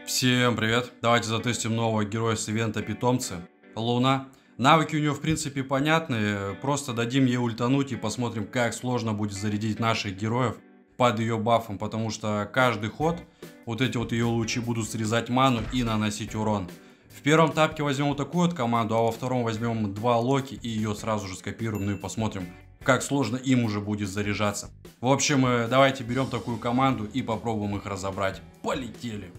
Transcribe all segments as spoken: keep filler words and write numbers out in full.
Всем привет! Давайте затестим нового героя с ивента Питомцы. Луна. Навыки у нее в принципе понятные, просто дадим ей ультануть и посмотрим, как сложно будет зарядить наших героев под ее бафом, потому что каждый ход вот эти вот ее лучи будут срезать ману и наносить урон. В первом тапке возьмем вот такую вот команду, а во втором возьмем два Локи и ее сразу же скопируем, ну и посмотрим, как сложно им уже будет заряжаться. В общем, давайте берем такую команду и попробуем их разобрать. Полетели!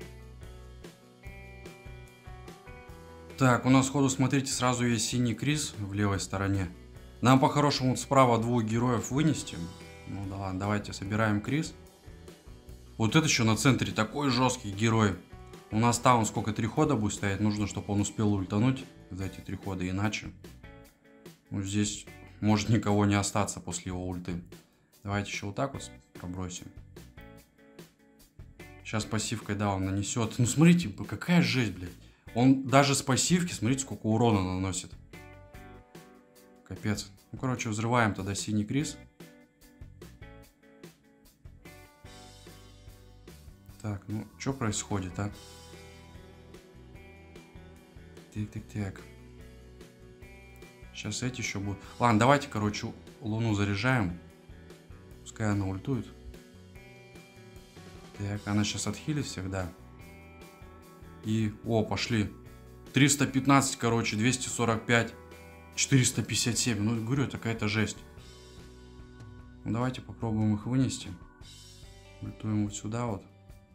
Так, у нас сходу, смотрите, сразу есть синий Крис в левой стороне. Нам по-хорошему вот справа двух героев вынести. Ну да ладно, давайте собираем Крис. Вот это еще на центре такой жесткий герой. У нас там сколько, три хода будет стоять. Нужно, чтобы он успел ультануть за эти три хода, иначе ну, здесь может никого не остаться после его ульты. Давайте еще вот так вот пробросим. Сейчас пассивкой, да, он нанесет. Ну смотрите, какая жесть, блядь. Он даже с пассивки, смотрите, сколько урона наносит. Капец. Ну, короче, взрываем тогда синий Крис. Так, ну, что происходит, а? Так-так-так. Сейчас эти еще будут. Ладно, давайте, короче, Луну заряжаем. Пускай она ультует. Так, она сейчас отхилит всех, да. И, о, пошли. триста пятнадцать, короче, двести сорок пять, четыреста пятьдесят семь. Ну, говорю, это какая-то жесть. Ну, давайте попробуем их вынести. Ультуем вот сюда вот.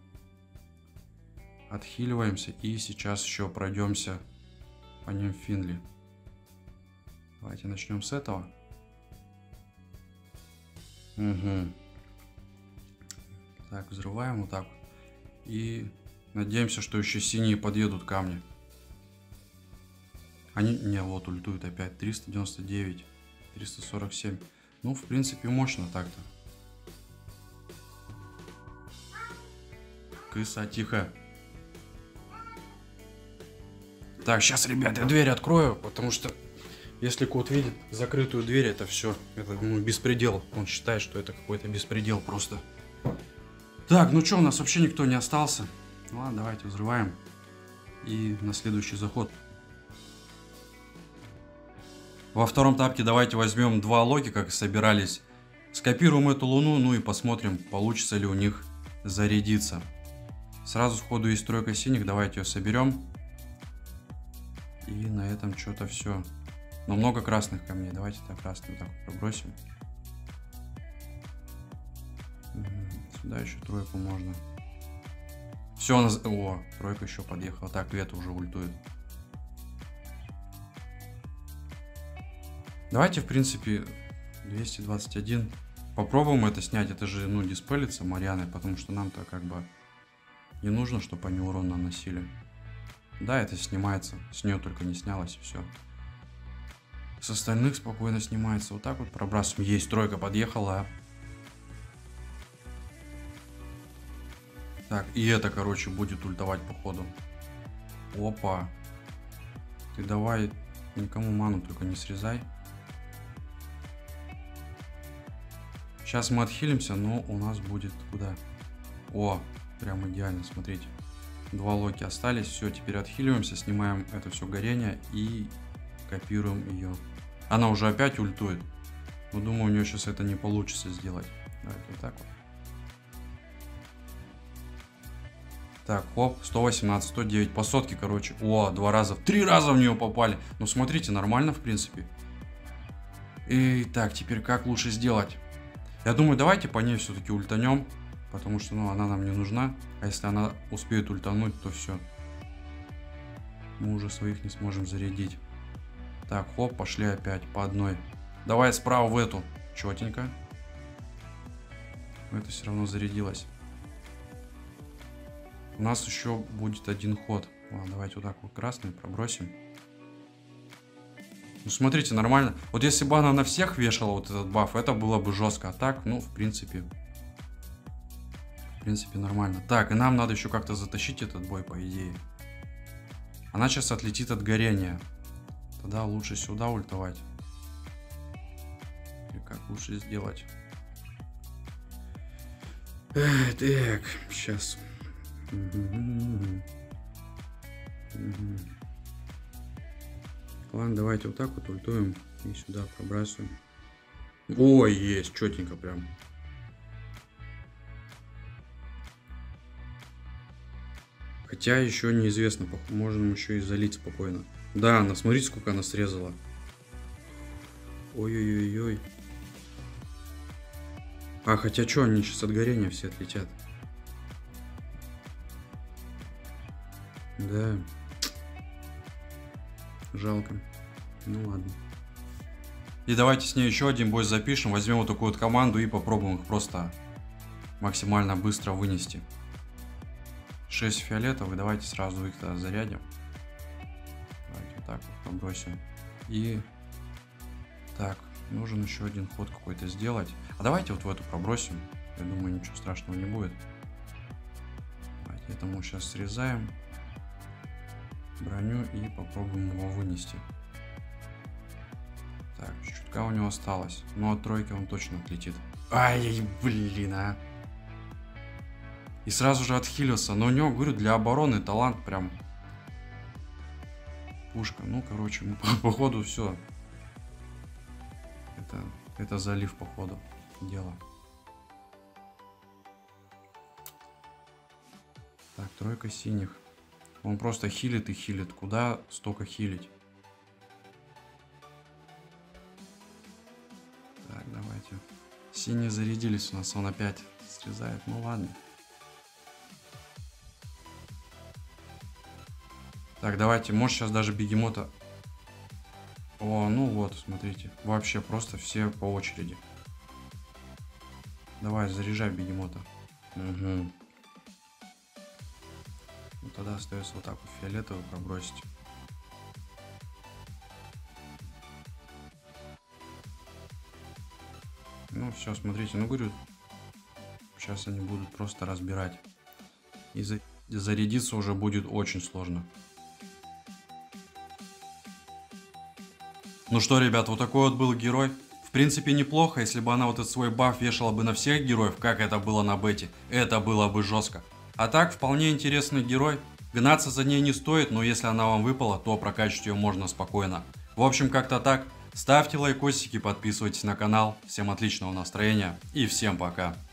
Отхиливаемся. И сейчас еще пройдемся по ним Финли. Давайте начнем с этого. Угу. Так, взрываем вот так вот. И... надеемся, что еще синие подъедут камни. Они, не, вот ультуют опять. триста девяносто девять, триста сорок семь. Ну, в принципе, мощно так-то. Крыса, тихо. Так, сейчас, ребят, я дверь открою, потому что если кот видит закрытую дверь, это все. Это ну, беспредел. Он считает, что это какой-то беспредел просто. Так, ну что, у нас вообще никто не остался. Ну ладно, давайте взрываем. И на следующий заход. Во втором тапке давайте возьмем два Локи, как и собирались. Скопируем эту Луну, ну и посмотрим, получится ли у них зарядиться. Сразу сходу есть тройка синих, давайте ее соберем. И на этом что-то все. Но много красных камней, давайте так красный так пробросим. Сюда еще тройку можно. Все, она... О, тройка еще подъехала. Так, Вета уже ультует. Давайте, в принципе, двести двадцать один. Попробуем это снять. Это же, ну, диспелится Марианой, потому что нам-то как бы не нужно, чтобы они урон наносили. Да, это снимается. С нее только не снялось, и все. С остальных спокойно снимается. Вот так вот пробрасываем. Есть, тройка подъехала. Так, и это, короче, будет ультовать по ходу. Опа. Ты давай никому ману только не срезай. Сейчас мы отхилимся, но у нас будет куда? О, прям идеально, смотрите. Два Локи остались. Все, теперь отхиливаемся, снимаем это все горение и копируем ее. Она уже опять ультует. Но думаю, у нее сейчас это не получится сделать. Давайте вот так вот. Так, хоп, сто восемнадцать, сто девять, по сотке, короче. О, два раза, три раза в нее попали. Ну, смотрите, нормально, в принципе. И так, теперь как лучше сделать? Я думаю, давайте по ней все-таки ультанем. Потому что, ну, она нам не нужна. А если она успеет ультануть, то все. Мы уже своих не сможем зарядить. Так, хоп, пошли опять по одной. Давай справа в эту. Четенько. Это все равно зарядилось. У нас еще будет один ход. Ладно, давайте вот так вот красный пробросим. Ну, смотрите, нормально. Вот если бы она на всех вешала вот этот баф, это было бы жестко. А так, ну, в принципе... В принципе, нормально. Так, и нам надо еще как-то затащить этот бой, по идее. Она сейчас отлетит от горения. Тогда лучше сюда ультовать. Или как лучше сделать? Эх, так, сейчас... Ладно, давайте вот так вот ультуем и сюда пробрасываем. Ой, есть, четенько прям. Хотя еще неизвестно, можем еще и залить спокойно. Да, она, смотрите, сколько она срезала. Ой-ой-ой-ой. А, хотя что, они сейчас от горения все отлетят. Да. Жалко. Ну ладно. И давайте с ней еще один бой запишем. Возьмем вот такую вот команду и попробуем их просто максимально быстро вынести. шесть фиолетовых. Давайте сразу их тогда зарядим. Давайте вот так вот побросим. И так, нужен еще один ход какой-то сделать. А давайте вот в эту пробросим. Я думаю, ничего страшного не будет. Давайте это мы сейчас срезаем. Броню и попробуем его вынести. Так, чуть-чутка у него осталось. Но от тройки он точно отлетит. Ай, блин, а. И сразу же отхилился. Но у него, говорю, для обороны талант прям. Пушка. Ну, короче, мы, по, походу все. Это, это залив, походу, дело. Так, тройка синих. Он просто хилит и хилит. Куда столько хилить? Так, давайте. Синие зарядились у нас. Он опять срезает. Ну ладно. Так, давайте. Может сейчас даже бегемота... О, ну вот, смотрите. Вообще просто все по очереди. Давай, заряжай бегемота. Угу. Ну, тогда остается вот так вот фиолетовый пробросить. Ну все, смотрите, ну говорю, сейчас они будут просто разбирать. И за... зарядиться уже будет очень сложно. Ну что, ребят, вот такой вот был герой. В принципе, неплохо, если бы она вот этот свой баф вешала бы на всех героев, как это было на бете. Это было бы жестко. А так, вполне интересный герой. Гнаться за ней не стоит, но если она вам выпала, то прокачивать ее можно спокойно. В общем, как-то так. Ставьте лайкосики, подписывайтесь на канал. Всем отличного настроения и всем пока.